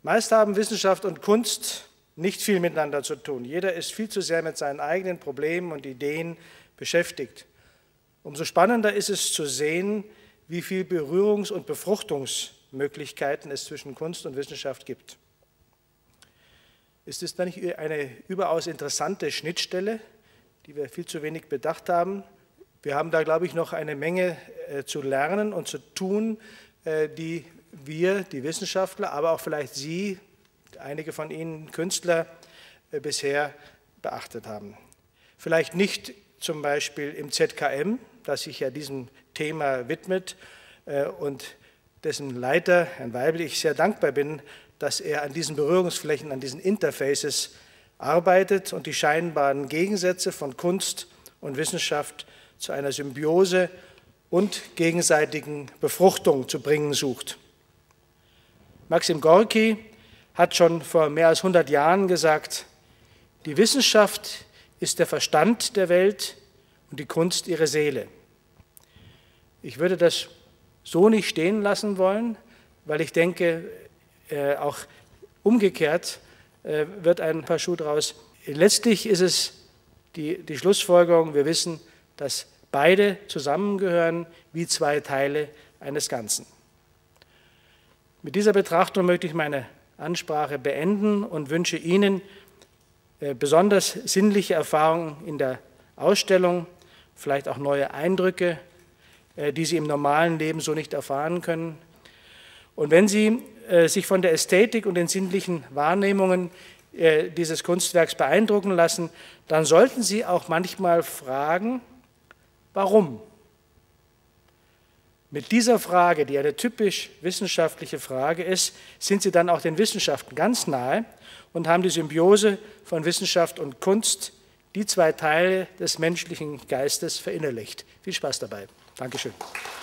Meist haben Wissenschaft und Kunst nicht viel miteinander zu tun. Jeder ist viel zu sehr mit seinen eigenen Problemen und Ideen beschäftigt. Umso spannender ist es zu sehen, wie viel Berührungs- und Befruchtungsmöglichkeiten es zwischen Kunst und Wissenschaft gibt. Ist es da nicht eine überaus interessante Schnittstelle, die wir viel zu wenig bedacht haben? Wir haben da, glaube ich, noch eine Menge zu lernen und zu tun, die wir, die Wissenschaftler, aber auch vielleicht Sie, einige von Ihnen Künstler, bisher beachtet haben. Vielleicht nicht zum Beispiel im ZKM, das sich ja diesem Thema widmet und dessen Leiter, Herrn Weibel, ich sehr dankbar bin, dass er an diesen Berührungsflächen, an diesen Interfaces arbeitet und die scheinbaren Gegensätze von Kunst und Wissenschaft zu einer Symbiose und gegenseitigen Befruchtung zu bringen sucht. Maxim Gorki hat schon vor mehr als 100 Jahren gesagt, die Wissenschaft ist der Verstand der Welt und die Kunst ihre Seele. Ich würde das so nicht stehen lassen wollen, weil ich denke, auch umgekehrt wird ein paar Schuh draus. Letztlich ist es die Schlussfolgerung, wir wissen, dass beide zusammengehören wie zwei Teile eines Ganzen. Mit dieser Betrachtung möchte ich meine Ansprache beenden und wünsche Ihnen besonders sinnliche Erfahrungen in der Ausstellung, vielleicht auch neue Eindrücke, die Sie im normalen Leben so nicht erfahren können. Und wenn Sie sich von der Ästhetik und den sinnlichen Wahrnehmungen dieses Kunstwerks beeindrucken lassen, dann sollten Sie auch manchmal fragen, warum? Mit dieser Frage, die eine typisch wissenschaftliche Frage ist, sind Sie dann auch den Wissenschaften ganz nahe und haben die Symbiose von Wissenschaft und Kunst, die zwei Teile des menschlichen Geistes, verinnerlicht. Viel Spaß dabei. Dankeschön.